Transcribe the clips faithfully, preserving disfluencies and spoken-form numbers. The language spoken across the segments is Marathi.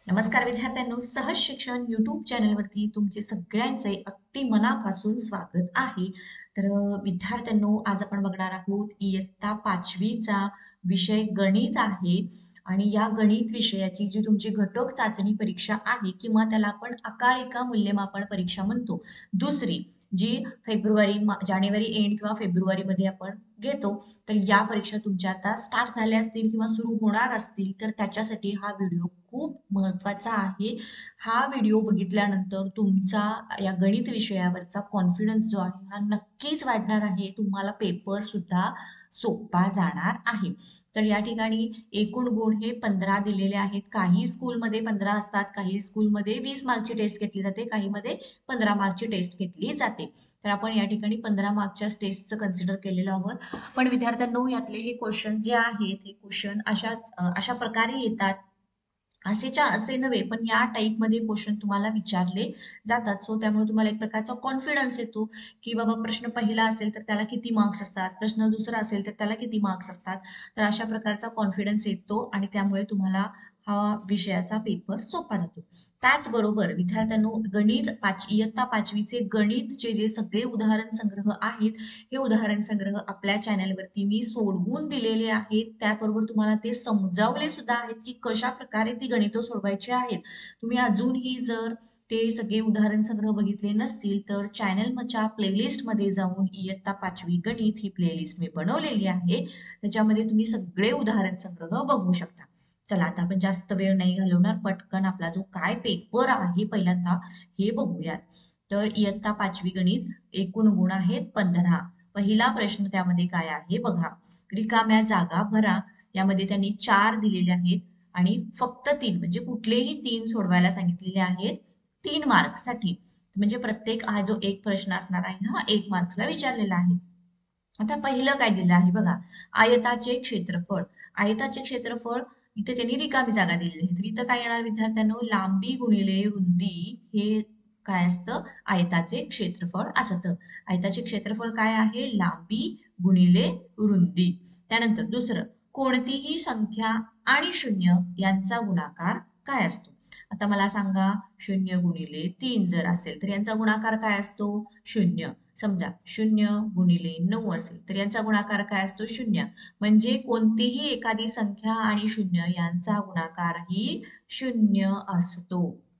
नमस्कार विद्यार्थ्यांनो, सहज शिक्षण यूट्यूब चॅनलवरती तुमचे सगळ्यांचे अगदी मनापासून स्वागत आहे. तर अ, विद्यार्थ्यांनो, आज आपण बघणार आहोत इयत्ता पाचवीचा विषय गणित आहे. आणि या गणित विषयाची जी तुमची घटक चाचणी परीक्षा आहे किंवा त्याला आपण आकारिका मूल्यमापन परीक्षा म्हणतो, दुसरी जी फेब्रुवारी मा- जानेवारी एंड किंवा फेब्रुवारीमध्ये आपण घेतो. तर या परीक्षा तुमच्या आता स्टार्ट झाल्या असतील किंवा सुरू होणार असतील, तर त्याच्यासाठी हा व्हिडिओ खूप महत्त्वाचा आहे. हा व्हिडिओ बघितल्यानंतर तुमचा या गणित विषयावरचा कॉन्फिडन्स जो आहे हा नक्कीच वाढणार आहे. तुम्हाला पेपर सुद्धा सोपा जाणार आहे. तर या ठिकाणी एकूण गुण हे पंधरा दिलेले आहेत. काही स्कूलमध्ये पंधरा असतात, काही स्कूलमध्ये वीस मार्कची टेस्ट घेतली जाते, काहीमध्ये पंधरा मार्कची टेस्ट घेतली जाते. तर आपण या ठिकाणी पंधरा मार्कच्या टेस्टचं कन्सिडर केलेलं आहोत. पण विद्यार्थ्यांनो, यातले हे क्वेश्चन जे आहेत हे क्वेश्चन अशा अशा प्रकारे येतात, असेच्या असे नव्हे, पण या टाईपमध्ये क्वेश्चन तुम्हाला विचारले जातात. सो त्यामुळे तुम्हाला एक प्रकारचा कॉन्फिडन्स येतो, की बाबा प्रश्न पहिला असेल तर त्याला किती मार्क्स असतात, प्रश्न दुसरा असेल तर त्याला किती मार्क्स असतात. तर अशा प्रकारचा कॉन्फिडन्स येतो आणि त्यामुळे तुम्हाला हा विषयाचा पेपर सोपा जातो. त्याचबरोबर विद्यार्थ्यांनो, गणित पाच इयत्ता पाचवीचे गणितचे जे सगळे उदाहरण संग्रह आहेत, हे उदाहरण संग्रह आपल्या चॅनलवरती मी सोडवून दिलेले आहेत. त्याबरोबर तुम्हाला ते समजावले सुद्धा आहेत, की कशा प्रकारे ती गणितं सोडवायची आहेत. तुम्ही अजूनही जर ते सगळे उदाहरण संग्रह बघितले नसतील, तर चॅनलच्या प्लेलिस्टमध्ये जाऊन इयत्ता पाचवी गणित ही प्लेलिस्ट मी बनवलेली आहे. त्याच्यामध्ये तुम्ही सगळे उदाहरण संग्रह बघू शकता. चला, आता आपण जास्त वेळ नाही घालवणार, पटकन आपला जो काय पेपर आहे पहिल्यांदा हे बघूयात. तर इयत्ता पाचवी गणित, एकूण गुण आहेत पंधरा. पहिला प्रश्न त्यामध्ये काय आहे बघा. रिकाम्या जागा भरा. यामध्ये त्यांनी चार दिलेले आहेत आणि फक्त तीन, म्हणजे कुठलेही तीन सोडवायला सांगितलेले आहेत तीन मार्क्ससाठी. म्हणजे प्रत्येक हा जो एक प्रश्न असणार आहे ना, हा एक मार्क्सला विचारलेला आहे. आता पहिलं काय दिलं आहे बघा, आयताचे क्षेत्रफळ. आयताचे क्षेत्रफळ, इथे त्यांनी रिकामी जागा दिलेली आहे. तर इथं काय येणार विद्यार्थ्यांनो, लांबी गुणिले रुंदी हे काय असतं, आयताचे क्षेत्रफळ असतं. आयताचे क्षेत्रफळ काय आहे, लांबी गुणिले रुंदी. त्यानंतर दुसरं, कोणतीही संख्या आणि शून्य यांचा गुणाकार काय असतो. आता मला सांगा, शून्य गुणिले तीन जर असेल तर यांचा गुणाकार काय असतो, शून्य. समजा शून्य गुणिले नऊ असेल तर यांचा गुणाकार काय असतो, शून्य. म्हणजे कोणतीही एखादी संख्या आणि शून्य यांचा गुणाकारही शून्य असतो.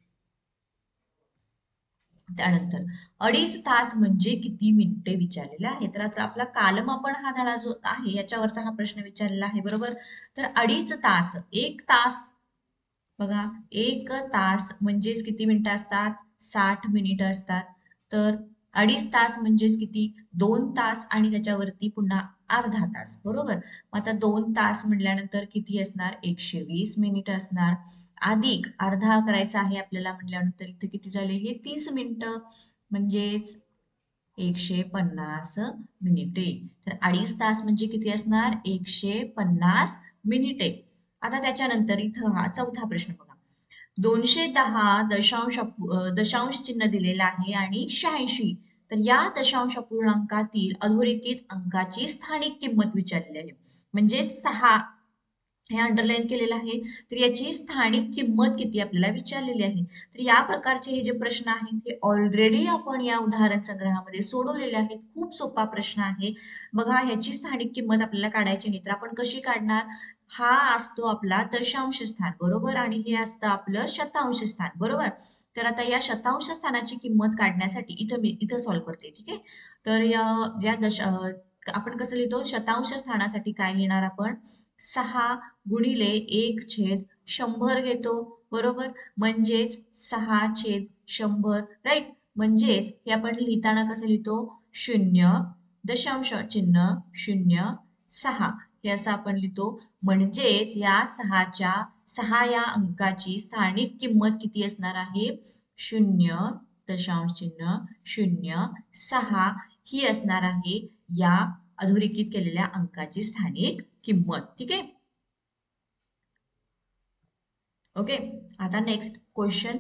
त्यानंतर अडीच तास म्हणजे किती मिनिटे विचारलेले आहे. तर आता आपला कालम आपण हा धडा जो आहे याच्यावरचा हा प्रश्न विचारलेला आहे, बरोबर. तर अडीच तास, एक तास बघा, एक तास म्हणजेच किती मिनिटं असतात, साठ मिनिटं असतात. तर अडीच तास म्हणजेच किती, दोन तास आणि त्याच्यावरती पुन्हा अर्धा तास, बरोबर. मग आता दोन तास म्हटल्यानंतर किती असणार, एकशे वीस मिनिटं असणार. अधिक अर्धा करायचा आहे आपल्याला म्हटल्यानंतर इथे किती झाले, हे तीस मिनिटं, म्हणजेच एकशे पन्नास मिनिटे. तर अडीच तास म्हणजे किती असणार, एकशे पन्नास मिनिटे. आता त्याच्यानंतर इथं हा चौथा प्रश्न बघा. दोनशे दहा दशांश अप- अ, दशांश चिन्ह दिलेलं आहे आणि शहाऐंशी. तर या दशांश अपूर्णांकातील अधोरेखित अंकाची स्थानिक किंमत विचारलेली आहे. म्हणजे सहा हे अंडरलाईन केलेलं आहे. तर याची स्थानिक किंमत किती आपल्याला विचारलेली आहे. तर या प्रकारचे हे जे प्रश्न आहेत हे ऑलरेडी आपण या उदाहरण संग्रहामध्ये सोडवलेले आहेत. खूप सोपा प्रश्न आहे. बघा, ह्याची स्थानिक किंमत आपल्याला काढायची आहे, तर आपण कशी काढणार. हा असतो आपला दशांश स्थान, बरोबर, आणि हे असतं आपलं शतांश स्थान, बरोबर. तर आता या शतांश स्थानाची किंमत काढण्यासाठी इथं मी इथं सॉल्व्ह करते, ठीक आहे. तर या या दश अं, आपण कसं लिहितो, शतांश स्थानासाठी काय लिहिणार आपण, सहा गुणिले एक छेद शंभर घेतो, बरोबर. म्हणजेच सहा छेद शंभर, राईट. म्हणजेच हे आपण लिहिताना कसं लिहितो, शून्य दशांश चिन्ह शून्य सहा, हे असं आपण लिहितो. म्हणजेच या सहाच्या सहा या अंकाची स्थानिक किंमत किती असणार आहे, शून्य दशांश चिन्ह शून्य सहा ही असणार आहे या अधोरेखित केलेल्या अंकाची स्थानिक किंमत, ठीक आहे. ओके. आता नेक्स्ट क्वेश्चन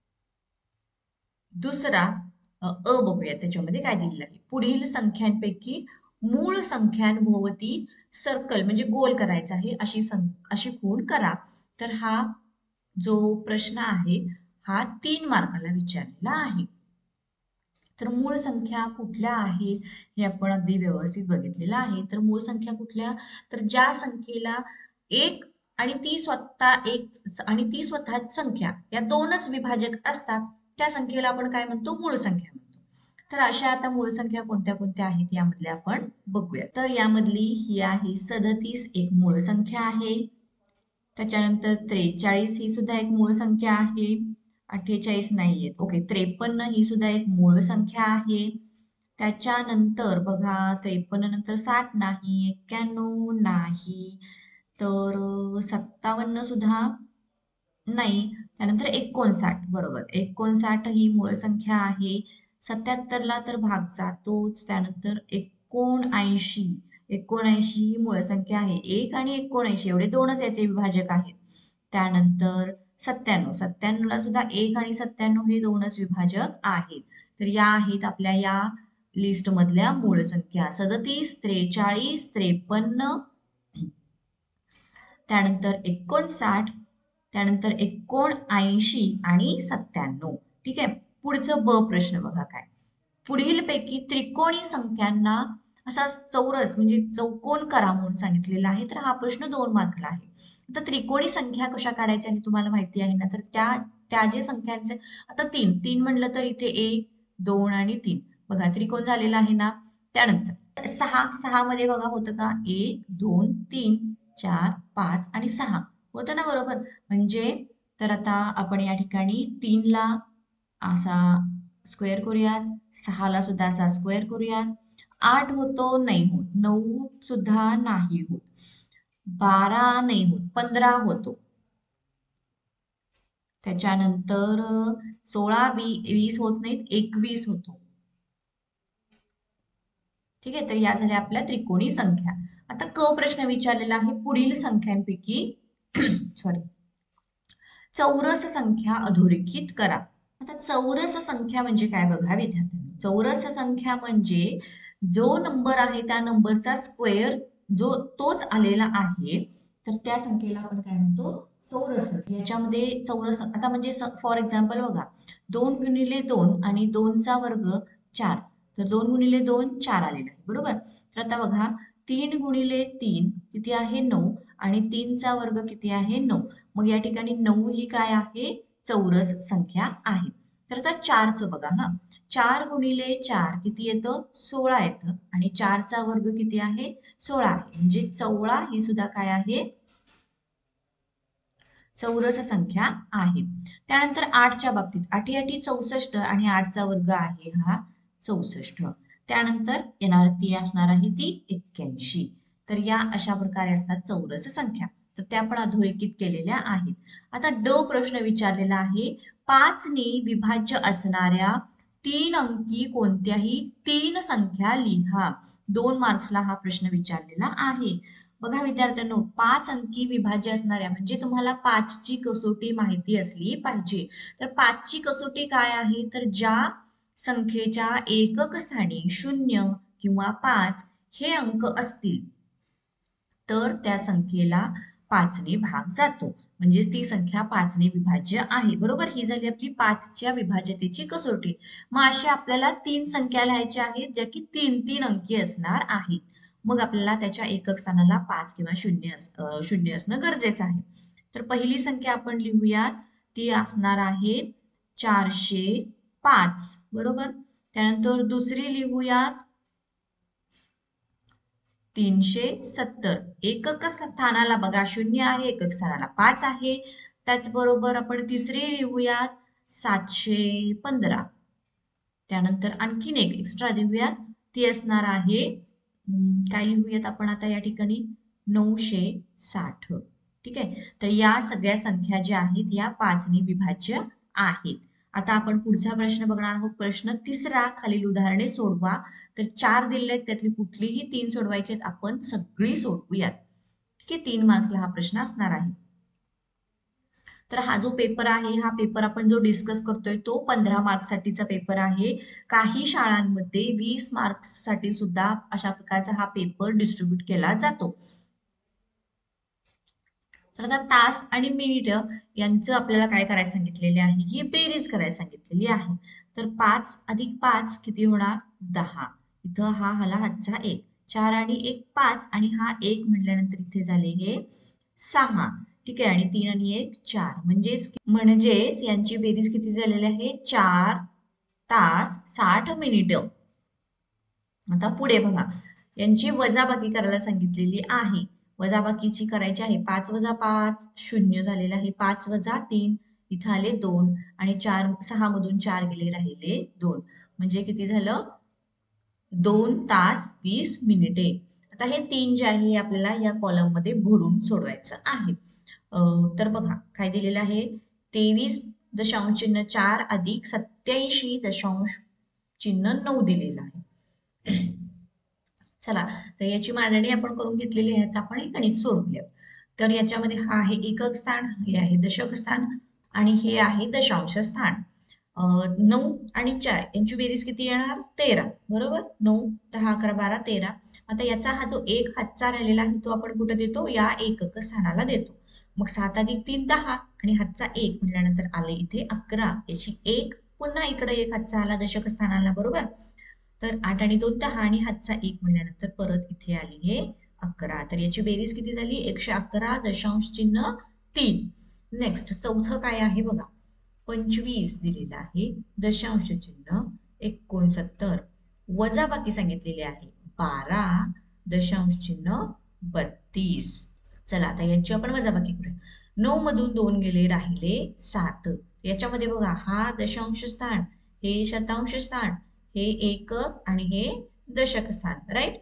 दुसरा, अ अ बघूया त्याच्यामध्ये काय दिलेलं आहे. पुढील संख्यांपैकी मूळ संख्यांभोवती सर्कल म्हणजे गोल करायचा आहे, अशी सं अशी खूण करा. तर हा जो प्रश्न आहे हा तीन मार्काला विचारलेला आहे. तर मूळ संख्या कुठल्या आहेत हे आपण अगदी व्यवस्थित बघितलेलं आहे. तर मूळ संख्या कुठल्या, तर ज्या संख्येला एक आणि ती स्वतः एक आणि ती स्वतःच संख्या या दोनच विभाजक असतात त्या संख्येला आपण काय म्हणतो, मूळ संख्या म्हणतो. तर अशा आता मूळ संख्या कोणत्या कोणत्या आहेत यामधल्या आपण बघूया. तर यामधली ही आहे सदतीस, एक मूळ संख्या आहे. त्याच्यानंतर त्रेचाळीस ही सुद्धा एक मूळ संख्या आहे. अठ्ठेचाळीस नाहीये. ओके, त्रेपन्न ही सुद्धा एक मूळ संख्या आहे. त्याच्यानंतर बघा, त्रेपन्न नंतर साठ नाही, एक्क्याण्णव नाही, तर सत्तावन्न सुद्धा नाही. त्यानंतर एकोणसाठ, बरोबर, एकोणसाठ ही मूळ संख्या आहे. सत्याहत्तरला तर भाग जातोच. त्यानंतर एकोणऐंशी, एकोणऐंशी ही मूळ संख्या आहे. एक आणि एकोणऐंशी एवढे दोनच याचे विभाजक आहेत. त्यानंतर सत्त्याण्णव, सत्त्याण्णवला सुद्धा एक आणि सत्त्याण्णव हे दोनच विभाजक आहेत. तर या आहेत आपल्या या लिस्ट मधल्या मूळ संख्या सदतीस, त्रेचाळीस, त्रेपन्न, त्यानंतर एकोणसाठ, त्यानंतर एकोणऐंशी आणि सत्त्याण्णव. ठीक आहे. पुढचं ब प्रश्न बघा काय, पुढीलपैकी त्रिकोणी संख्यांना असा चौरस म्हणजे चौकोन करा म्हणून सांगितलेला आहे. तर हा प्रश्न दोन मार्कला आहे. आता त्रिकोणी संख्या कशा काढायच्या हे तुम्हाला माहिती आहे ना. तर त्या त्या जे संख्यांचे आता तीन तीन म्हणलं तर इथे एक, दोन आणि तीन, बघा त्रिकोण झालेला आहे ना. त्यानंतर सहा, सहा मध्ये बघा होतं का, एक, दोन, तीन, चार, पाच आणि सहा होतं ना, बरोबर. म्हणजे तर आता आपण या ठिकाणी तीनला असा स्क्वेअर करूयात, सहाला सुद्धा असा स्क्वेअर करूयात. आठ होतो, नाही होत. नऊ सुद्धा नाही होत. बारा नाही होत. पंधरा होतो. त्याच्यानंतर सोळा, वी वीस होत नाहीत, एकवीस होतो. ठीक आहे. तर या झाल्या आपल्या त्रिकोणी संख्या. आता क प्रश्न विचारलेला आहे, पुढील संख्यांपैकी सॉरी चौरस संख्या अधोरेखित करा. आता चौरस संख्या म्हणजे काय बघा विद्यार्थ्यांनो, चौरस संख्या म्हणजे जो नंबर आहे त्या नंबरचा स्क्वेअर जो तोच आलेला आहे, तर त्या संख्येला आपण काय म्हणतो, चौरस. याच्यामध्ये चौरस आता म्हणजे फॉर एक्झाम्पल बघा, दोन गुणिले दोन आणि दोनचा वर्ग चार, तर दोन गुणिले दोन चार आलेला आहे, बरोबर. तर आता बघा, तीन गुणिले तीन किती आहे, नऊ, आणि तीनचा वर्ग किती आहे, नऊ. मग या ठिकाणी नऊ ही काय आहे, चौरस संख्या आहे. तर आता चारचं बघा, हा चार गुणिले चार किती येतं, सोळा येतं, आणि चारचा वर्ग किती आहे, सोळा आहे. म्हणजे सोळा ही सुद्धा काय आहे, चौरस संख्या आहे. त्यानंतर आठच्या बाबतीत आठी आठी चौसष्ट आणि आठचा वर्ग आहे हा चौसष्ट. त्यानंतर येणार ती असणार आहे ती एक्क्याऐंशी. तर या अशा प्रकारे असतात चौरस संख्या. तर त्या पण अधोरेखित केलेल्या आहेत. आता ड प्रश्न विचारलेला आहे, पाचने विभाज्य असणाऱ्या तीन अंकी कोणत्याही तीन संख्या लिहा. दोन मार्क्सला हा प्रश्न विचारलेला आहे. बघा विद्यार्थ्यांनो, पाच अंकी विभाज्य असणाऱ्या म्हणजे तुम्हाला पाचची कसोटी माहिती असली पाहिजे. तर पाचची कसोटी काय आहे, तर ज्या संख्येच्या एकक स्थानी शून्य किंवा पाच हे अंक असतील तर त्या संख्येला पाचने भाग जातो, म्हणजे ती संख्या पाचने विभाज्य आहे, बरोबर. ही झाली आपली पाचच्या विभाज्यतेची कसोटी. मग अशा आपल्याला तीन संख्या लिहायच्या आहेत ज्या की तीन तीन अंकी असणार आहेत. मग आपल्याला त्याच्या एकक स्थानाला पाच किंवा शून्य शून्य असणं गरजेचं आहे. तर पहिली संख्या आपण लिहूयात, ती असणार आहे चारशे पाच, बरोबर. त्यानंतर दुसरी लिहूयात तीनशे सत्तर. एकक स्थानाला बघा शून्य आहे, एकक स्थानाला पाच आहे. त्याचबरोबर आपण तिसरी लिहूयात सातशे पंधरा. त्यानंतर आणखीन एक एक्स्ट्रा लिहूयात, ती असणार आहे काय लिहूयात आपण आता या ठिकाणी नऊशे साठ. ठीक आहे. तर या सगळ्या संख्या ज्या आहेत या पाचने विभाज्य आहेत. आता आपण पुढचा प्रश्न बघणार आहोत, प्रश्न तिसरा. खालील उदाहरणे सोडवा. तर चार दिले आहेत, त्यातली कुठलीही तीन सोडवायचे आहेत, आपण सगळी सोडवूयात. ठीक आहे. तीन मार्क्सला हा प्रश्न असणार आहे. तर हा जो पेपर आहे, हा पेपर आपण जो डिस्कस करतोय तो पंधरा मार्क्स साठीचा पेपर आहे. काही शाळांमध्ये वीस मार्क्स साठी सुद्धा अशा प्रकारचा हा पेपर डिस्ट्रीब्यूट केला जातो. तर आता तास आणि मिनिट यांचं आपल्याला काय करायला सांगितलेले आहे, ही बेरीज करायला सांगितलेली आहे. तर पाच अधिक पाच किती होणार, दहा. इथं हा आला हातचा एक, चार आणि एक पाच, आणि हा एक म्हटल्यानंतर इथे झाले हे सहा. ठीक आहे, आणि तीन आणि एक चार, म्हणजेच म्हणजेच यांची बेरीज किती झालेली आहे, चार तास साठ मिनिट. आता पुढे बघा, यांची वजाबाकी करायला सांगितलेली आहे. वजाबाकीची करायची आहे. पाच वजा पाच शून्य झालेला आहे, पाच वजा तीन इथं आले दोन, आणि चार सहा मधून चार गेले, राहिले दोन, म्हणजे किती झालं, दोन तास वीस मिनिटे. आता हे तीन जे आहे हे आपल्याला या कॉलम मध्ये भरून सोडवायचं आहे. तर बघा काय दिलेलं आहे, तेवीस दशांश चिन्ह चार अधिक सत्याऐंशी दशांश चिन्ह नऊ दिलेलं आहे. चला, तर याची मांडणी आपण करून घेतलेली आहे. आपण हे गणित सोडवूया. तर याच्यामध्ये हा आहे एकक स्थान, हे आहे दशक स्थान, आणि हे आहे दशांश स्थान. नऊ आणि चार यांची बेरीज किती येणार, तेरा. बरोबर, नऊ दहा अकरा बारा तेरा. आता याचा हा जो एक हातचा राहिलेला आहे तो आपण कुठे देतो, या एकक स्थानाला देतो. मग सात अधिक तीन दहा, आणि हातचा एक म्हटल्यानंतर आले इथे अकरा. याची एक पुन्हा इकडे एक हातचा आला दशक स्थानाला. बरोबर, तर आठ आणि दोन दहा, आणि हातचा एक म्हटल्यानंतर परत इथे आली हे अकरा. तर याची बेरीज किती झाली, एकशे अकरा दशांश चिन्ह तीन. नेक्स्ट चौथं काय आहे बघा, पंचवीस दिलेला आहे दशांश चिन्ह एकोणसत्तर. वजाबाकी सांगितलेली आहे बारा दशांश चिन्ह बत्तीस. चला, आता यांची आपण वजाबाकी करूया. नऊ मधून दोन गेले, राहिले सात. याच्यामध्ये बघा, हा दशांश स्थान, हे शतांश स्थान, हे एकक, आणि हे दशक स्थान. राईट.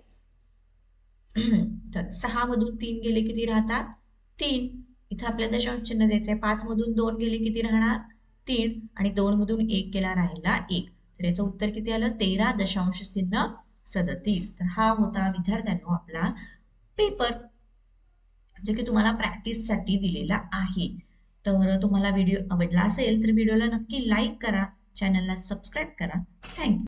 तर सहा मधून तीन गेले, किती राहतात, तीन. इथं आपल्याला दशांश चिन्ह द्यायचंय. पाच मधून दोन गेले, किती राहणार, तीन, आणि दोन मधून एक गेला, राहिला एक. तर याचं उत्तर किती आलं, तेरा दशांश चिन्ह सदतीस. तर हा होता विद्यार्थ्यांनो आपला पेपर, जे की तुम्हाला प्रॅक्टिस साठी दिलेला आहे. तर तुम्हाला व्हिडिओ आवडला असेल तर व्हिडिओला नक्की लाईक करा, चॅनलला सबस्क्राईब करा. थँक्यू.